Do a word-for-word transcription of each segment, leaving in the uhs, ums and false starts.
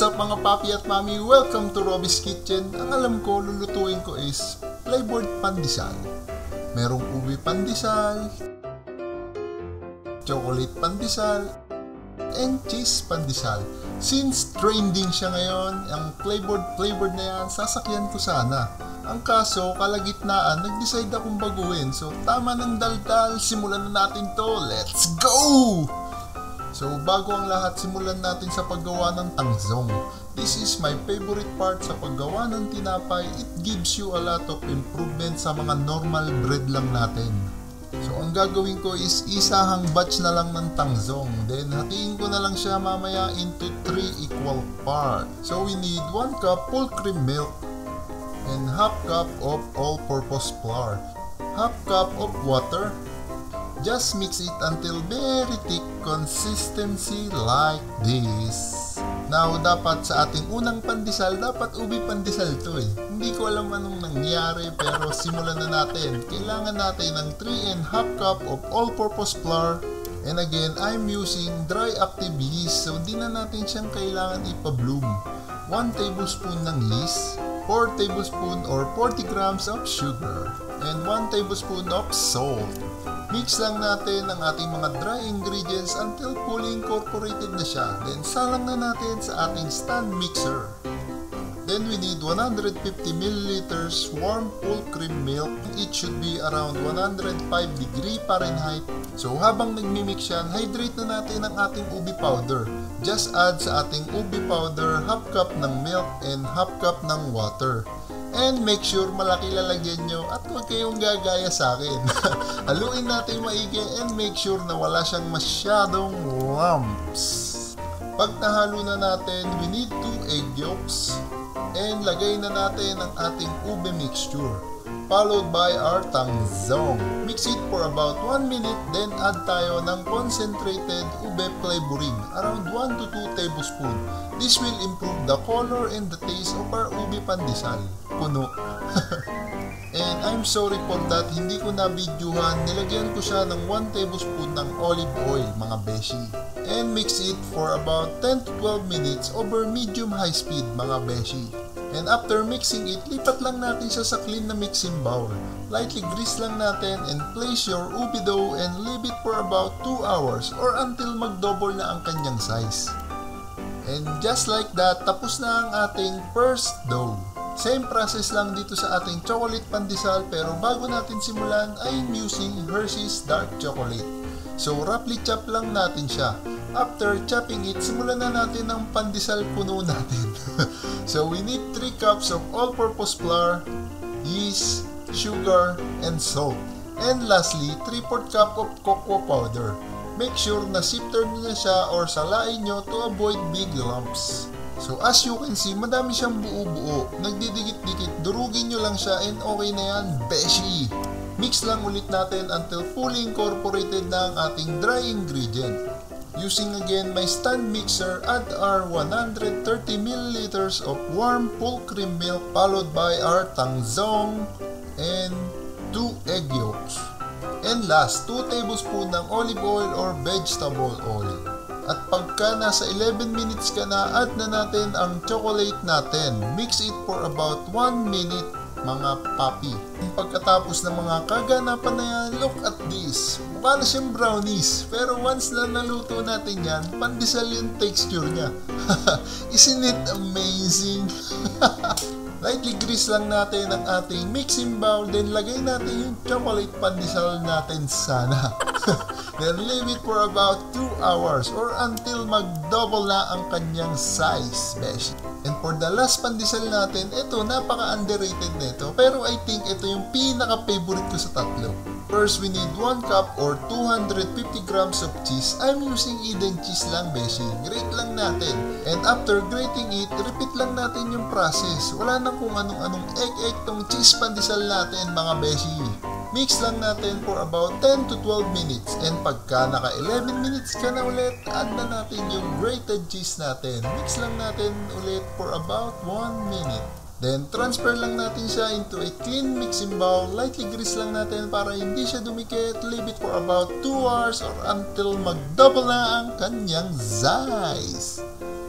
up mga papi at mami? Welcome to Roby's Kitchen. Ang alam ko, lulutuin ko is flavored pandesal. Merong ube pandesal, chocolate pandesal, and cheese pandesal. Since trending siya ngayon, ang flavored flavored na yan, sasakyan ko sana. Ang kaso, kalagitnaan, nag-decide akong baguhin. So, tama ng daldal, simulan na natin to. Let's go! So, bago ang lahat, simulan natin sa paggawa ng tangzong. This is my favorite part sa paggawa ng tinapay. It gives you a lot of improvement sa mga normal bread lang natin. So, ang gagawin ko is isahang batch na lang ng tangzong. Then, hatiin ko na lang siya mamaya into three equal parts. So, we need one cup full cream milk and half cup of all-purpose flour, half cup of water. Just mix it until very thick consistency like this. Now, dapat sa ating unang pandesal, dapat ubi pandesal to eh. Hindi ko alam anong nangyari pero simulan na natin. Kailangan natin ng three and half cup of all-purpose flour. And again, I'm using dry active yeast so di na natin siyang kailangan ipa-bloom. one tablespoon ng yeast, four tablespoons or forty grams of sugar, and one tablespoon of salt. Mix lang natin ang ating mga dry ingredients until fully incorporated na siya. Then salang na natin sa ating stand mixer. Then we need one hundred fifty milliliters warm full cream milk. It should be around one hundred five degree Fahrenheit. So habang nagmimix yan, hydrate na natin ang ating ubi powder. Just add sa ating ubi powder half cup ng milk and half cup ng water. And make sure malaki lalagyan nyo at huwag kayong gagaya sa akin. Haluin natin maigi and make sure na wala siyang masyadong lumps. Pag nahalo na natin, we need two egg yolks. And lagay na natin ang ating ube mixture. Followed by our tangzong. Mix it for about one minute, then add tayo ng concentrated ube flavoring, around one to two tablespoons. This will improve the color and the taste of our ube pandesal. Puno. And I'm sorry for that, hindi ko na-videohan, nilagyan ko siya ng one tablespoon ng olive oil, mga beshi. And mix it for about ten to twelve minutes over medium-high speed, mga beshi. And after mixing it, lipat lang natin siya sa clean na mixing bowl. Lightly grease lang natin and place your ube dough and leave it for about two hours or until mag-double na ang kanyang size. And just like that, tapos na ang ating first dough. Same process lang dito sa ating chocolate pandesal pero bago natin simulan, I'm using Hershey's Dark Chocolate. So roughly chop lang natin siya. After chopping it, simulan na natin ang pandesal puno natin. So we need three cups of all-purpose flour, yeast, sugar, and salt. And lastly, three fourths cup of cocoa powder. Make sure na sifter nyo na siya or salain nyo to avoid big lumps. So as you can see, madami siyang buo-buo. Nagdidikit-dikit, durugin nyo lang siya and okay na yan, beshi! Mix lang ulit natin until fully incorporated na ang ating dry ingredient. Using again my stand mixer, add our one hundred thirty milliliters of warm full cream milk followed by our tangzong and two egg yolks. And last, two tablespoons ng olive oil or vegetable oil. At pagka nasa eleven minutes ka na, add na natin ang chocolate natin. Mix it for about one minute, mga papi. Pagkatapos ng mga kaganapan na yan, look at this. Mukha na siyang brownies. Pero once na naluto natin yan, pandesal yung texture niya. Isn't it amazing? Lightly grease lang natin ang ating mixing bowl, then lagay natin yung chocolate pandesal natin sana. Then leave it for about two hours or until mag-double na ang kanyang size, beshi. And for the last pandesal natin, ito, napaka-underrated nito. Pero I think ito yung pinaka-favorite ko sa tatlo. First, we need one cup or two hundred fifty grams of cheese. I'm using Eden cheese lang, beshi. Grate lang natin. And after grating it, repeat lang natin yung process. Wala nang kung anong-anong egg-egg tong cheese pandesal natin, mga beshi. Mix lang natin for about ten to twelve minutes. And pagka naka eleven minutes ka na ulit, add na natin yung grated cheese natin. Mix lang natin ulit for about one minute. Then transfer lang natin siya into a clean mixing bowl. Lightly grease lang natin para hindi siya dumikit. Leave it for about two hours or until mag-double na ang kanyang size.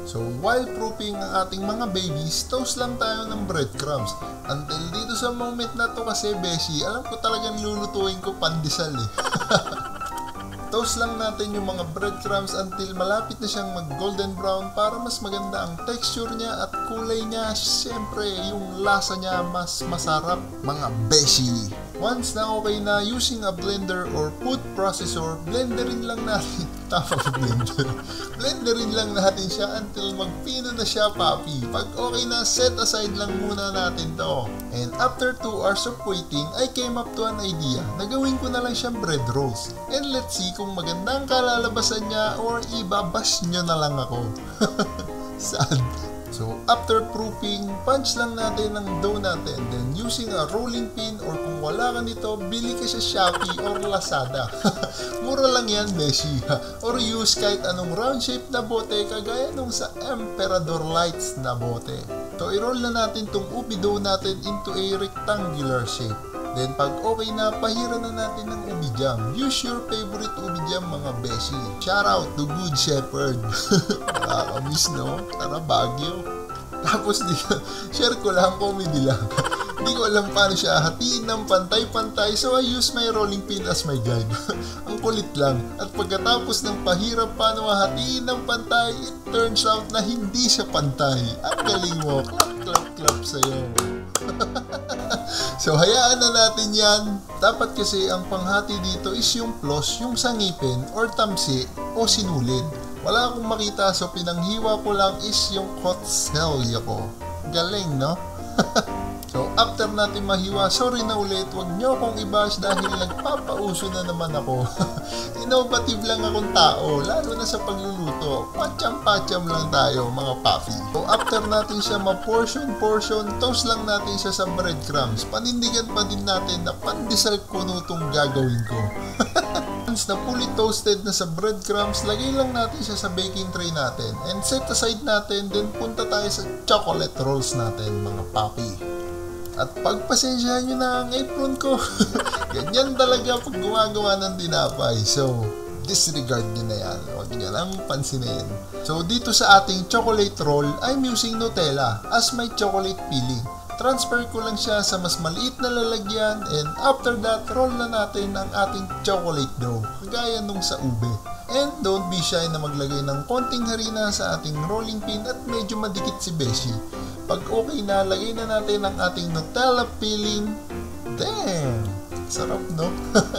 So while proofing ang ating mga babies, toast lang tayo ng breadcrumbs. Until dito sa moment na to kasi, beshi, alam ko talagang lulutuin ko pandesal eh. Toast lang natin yung mga breadcrumbs until malapit na siyang mag golden brown para mas maganda ang texture niya at kulay niya. Siyempre, yung lasa niya mas masarap, mga beshi. Once na okay na, using a blender or food processor, blenderin lang natin. Tama ba blender? Blenderin lang natin siya until magpino na siya, papi. Pag okay na, set aside lang muna natin to. And after two hours of waiting, I came up to an idea na gawin ko na lang siyang bread rolls. And let's see kung magandang kalalabasan niya or ibabash nyo na lang ako. Sad. So, after proofing, punch lang natin ng dough natin. Then, using a rolling pin or kung wala ka nito, bili ka sa Shopee or Lazada. Mura lang yan, beshi. Or use kahit anong round shape na bote kagaya nung sa Emperador Lights na bote. So, i-roll na natin tong ubi dough natin into a rectangular shape. Then, pag okay na, pahira na natin ng ubi jam. Use your favorite ubi jam, mga beshi. Shout out to Good Shepherd. Nakakamiss, no? Tara, Baguio. Tapos, di, share ko lang, comedy lang. Hindi ko alam paano siya hatiin ng pantay-pantay, so I use my rolling pin as my guide. Ang kulit lang. At pagkatapos ng pahirap paano hatiin ng pantay, it turns out na hindi siya pantay. Ang galing mo. Clap, clap, clap sa'yo. So, hayaan na natin yan. Dapat kasi ang panghati dito is yung plus, yung sangipin, or tamsi, o sinulid. Wala akong makita, so pinanghiwa ko lang is yung kotselyo ko. Galing, no? So, after natin mahiwa, sorry na ulit, wag nyo akong i-bash dahil nagpapauso na naman ako. Innovative lang akong tao, lalo na sa pagluluto. Pacham-pacham lang tayo, mga papi. So, after natin siya ma-portion-portion, toast lang natin siya sa breadcrumbs. Panindigan pa din natin na pandesal kuno itong gagawin ko. Once na fully toasted na sa breadcrumbs, lagay lang natin siya sa baking tray natin. And set aside natin, then punta tayo sa chocolate rolls natin, mga papi. At pagpasensyahan nyo na ang apron ko. Ganyan talaga pag gumagawa ng tinapay. So, disregard nyo na yan. Huwag nyo lang pansinin. So, dito sa ating chocolate roll, I'm using Nutella as my chocolate filling. Transfer ko lang siya sa mas maliit na lalagyan and after that, roll na natin ang ating chocolate dough. Kagaya nung sa ube. And don't be shy na maglagay ng konting harina sa ating rolling pin at medyo madikit si Beshi. Pag okay na, lagay na natin ang ating Nutella filling. Damn! Sarap, no?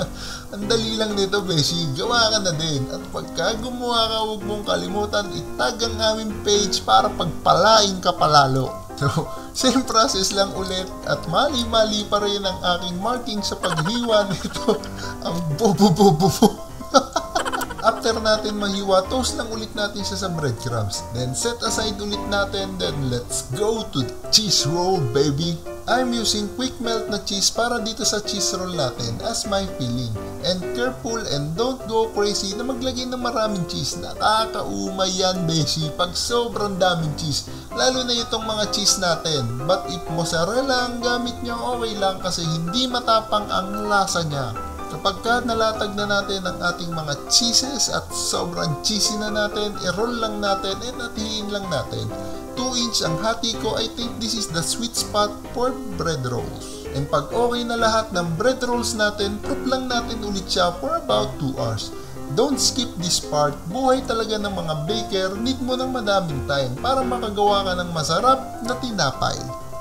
Ang dali lang nito, Beshi. Gawa ka na din. At pagka gumawa ka, huwag mong kalimutan itag ang aming page para pagpalain ka palalo. So, same process lang ulit at mali-mali pa rin ang aking marking sa paghiwa nito. Ang bobo-bobo. After natin mahiwa, toast lang ulit natin siya sa breadcrumbs. Then set aside ulit natin, then let's go to cheese roll, baby! I'm using quick melt na cheese para dito sa cheese roll natin as my filling. And careful and don't go crazy na maglagay ng maraming cheese. Nakakaumay yan, beshi, pag sobrang daming cheese. Lalo na itong mga cheese natin. But if mozzarella ang gamit nyo, okay lang kasi hindi matapang ang lasa niya. Kapag ka nalatag na natin ang ating mga cheeses at sobrang cheesy na natin, i-roll lang natin and hatiin lang natin. two inch ang hati ko, I think this is the sweet spot for bread rolls. And pag okay na lahat ng bread rolls natin, proof lang natin ulit siya for about two hours. Don't skip this part, buhay talaga ng mga baker, need mo ng madaming time para makagawa ka ng masarap na tinapay.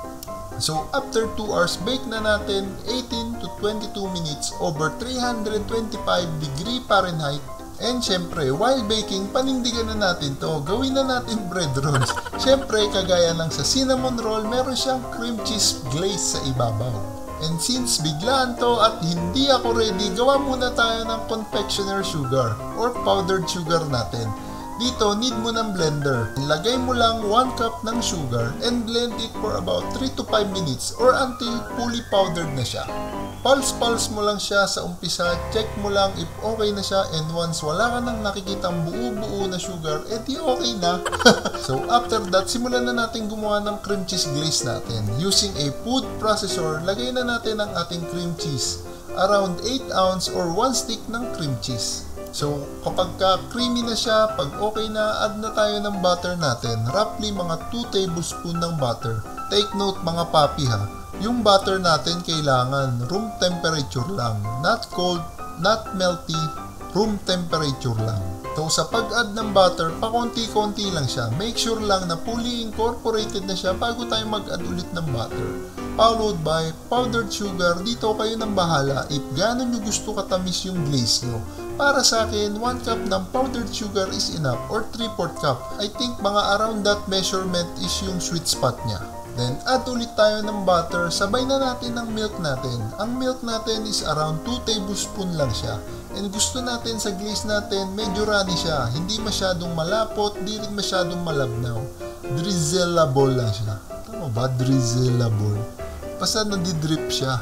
So, after two hours, bake na natin eighteen to twenty-two minutes over three hundred twenty-five degree Fahrenheit. And syempre, while baking, panindigan na natin to. Gawin na natin bread rolls. Syempre, kagaya ng sa cinnamon roll, meron siyang cream cheese glaze sa ibabaw. And since biglaan to at hindi ako ready, gawa muna tayo ng confectioner sugar or powdered sugar natin. Dito, need mo ng blender. Ilagay mo lang one cup ng sugar and blend it for about three to five minutes or until fully powdered na siya. Pulse-pulse mo lang siya sa umpisa, check mo lang if okay na siya, and once wala ka nang nakikitang buo-buo na sugar, edi okay na. So after that, simulan na natin gumawa ng cream cheese glaze natin. Using a food processor, lagay na natin ang ating cream cheese. Around eight ounce or one stick ng cream cheese. So, kapag ka creamy na siya, pag okay na, add na tayo ng butter natin. Roughly mga two tablespoon ng butter. Take note mga papi ha, yung butter natin kailangan room temperature lang. Not cold, not melty, room temperature lang. So, sa pag-add ng butter, pakonti-konti lang siya. Make sure lang na fully incorporated na siya bago tayo mag-add ulit ng butter. Followed by powdered sugar. Dito kayo nang bahala if gano'n nyo gusto katamis yung glaze nyo. Para sa akin, one cup ng powdered sugar is enough or three fourths cup. I think mga around that measurement is yung sweet spot niya. Then, add ulit tayo ng butter. Sabay na natin ng milk natin. Ang milk natin is around two tablespoon lang siya. And gusto natin sa glaze natin, medyo runny siya. Hindi masyadong malapot, di rin masyadong malabnaw. Drizzleable lang siya. Tama ba? Drizzleable. Basta nadidrip siya.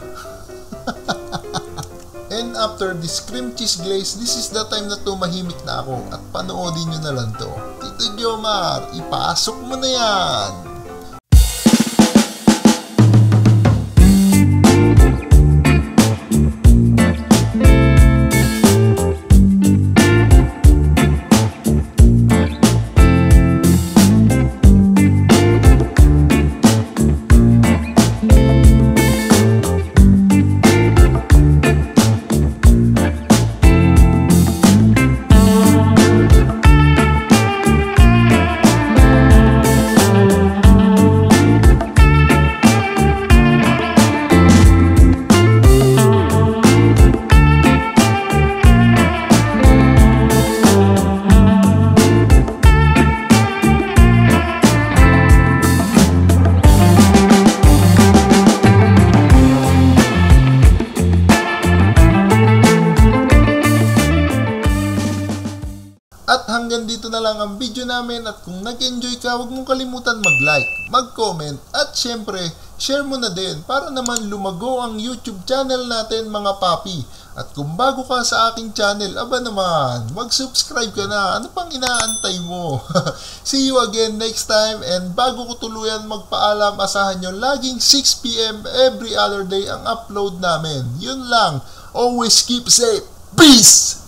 And after this cream cheese glaze, this is the time na tumahimik na ako at panoodin nyo na lang to. Tito Jomar, ipasok mo na yan! At hanggang dito na lang ang video namin at kung nag-enjoy ka, huwag mong kalimutan mag-like, mag-comment at syempre, share mo na din para naman lumago ang YouTube channel natin mga papi. At kung bago ka sa aking channel, aba naman, mag-subscribe ka na. Ano pang inaantay mo? See you again next time and bago ko tuluyan magpaalam, asahan nyo laging six p m every other day ang upload namin. Yun lang. Always keep safe. Peace!